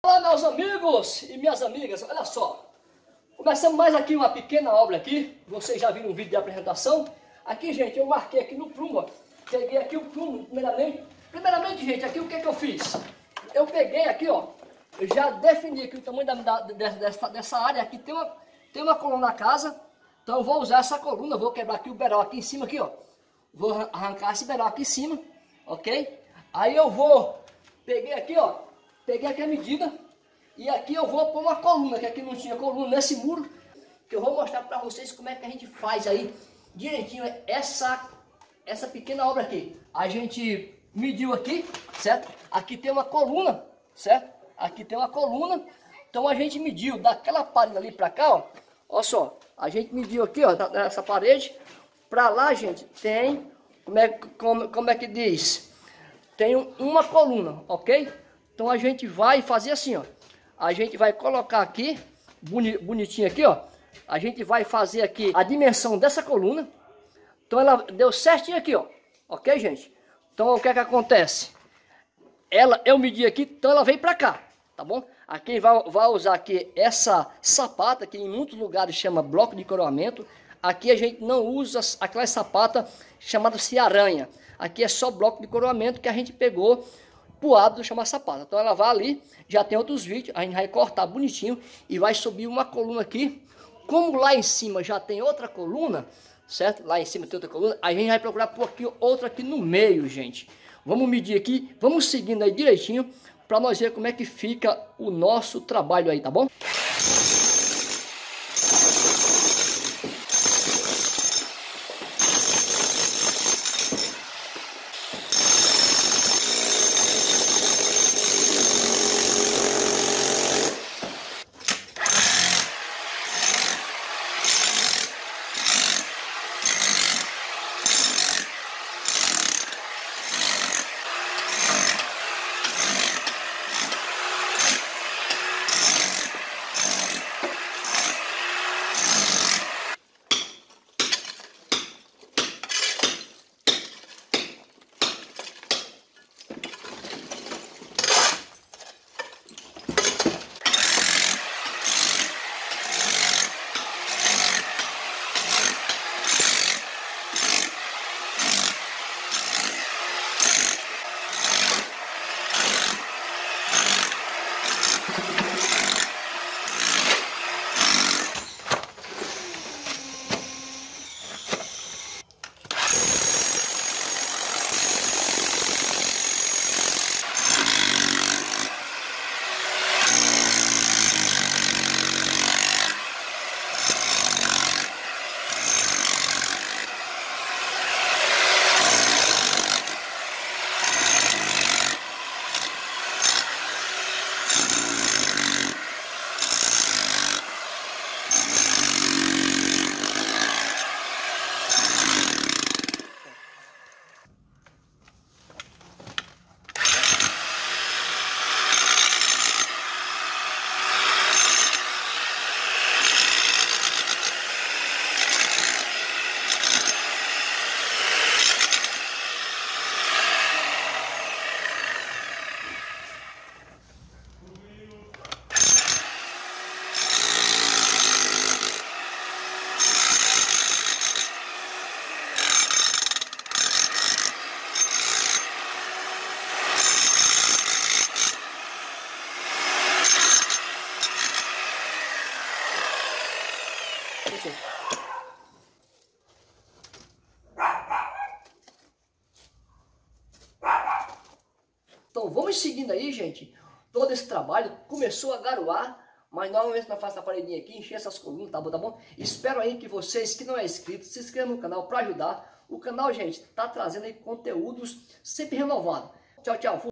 Olá, meus amigos e minhas amigas, olha só. Começamos mais aqui uma pequena obra aqui. Vocês já viram um vídeo de apresentação. Aqui, gente, eu marquei aqui no prumo, ó. Peguei aqui o prumo, primeiramente, gente, aqui o que eu fiz? Eu peguei aqui, ó. Eu já defini aqui o tamanho dessa área. Aqui tem uma coluna na casa. Então eu vou usar essa coluna, vou quebrar aqui o beral aqui em cima, aqui, ó. Vou arrancar esse beral aqui em cima, ok? Aí eu peguei aqui, ó. Peguei aqui a medida. E aqui eu vou pôr uma coluna, que aqui não tinha coluna nesse muro. Que eu vou mostrar para vocês como é que a gente faz aí direitinho essa pequena obra aqui. A gente mediu aqui, certo? Aqui tem uma coluna, certo? Aqui tem uma coluna. Então a gente mediu daquela parede ali para cá, ó. Olha só, a gente mediu aqui, ó, dessa parede. Para lá, gente, tem, como é que diz? Tem uma coluna, ok? Então a gente vai fazer assim, ó. A gente vai colocar aqui, bonitinho aqui, ó. A gente vai fazer aqui a dimensão dessa coluna. Então ela deu certinho aqui, ó. Ok, gente? Então o que é que acontece? Eu medi aqui, então ela veio para cá, tá bom? Aqui vai usar aqui essa sapata, que em muitos lugares chama bloco de coroamento. Aqui a gente não usa aquela sapata chamada-se aranha. Aqui é só bloco de coroamento que a gente pegou pro hábito de chamar sapata. Então ela vai ali, já tem outros vídeos, a gente vai cortar bonitinho e vai subir uma coluna aqui. Como lá em cima já tem outra coluna, certo? Lá em cima tem outra coluna, a gente vai procurar por aqui outra aqui no meio, gente. Vamos medir aqui, vamos seguindo aí direitinho para nós ver como é que fica o nosso trabalho aí, tá bom? Então vamos seguindo aí, gente. Todo esse trabalho começou a garoar, mas normalmente nós fazemos a paredinha aqui, encher essas colunas, tá bom, tá bom? Espero aí que vocês que não é inscrito, se inscrevam no canal para ajudar. O canal, gente, tá trazendo aí conteúdos sempre renovados. Tchau, tchau.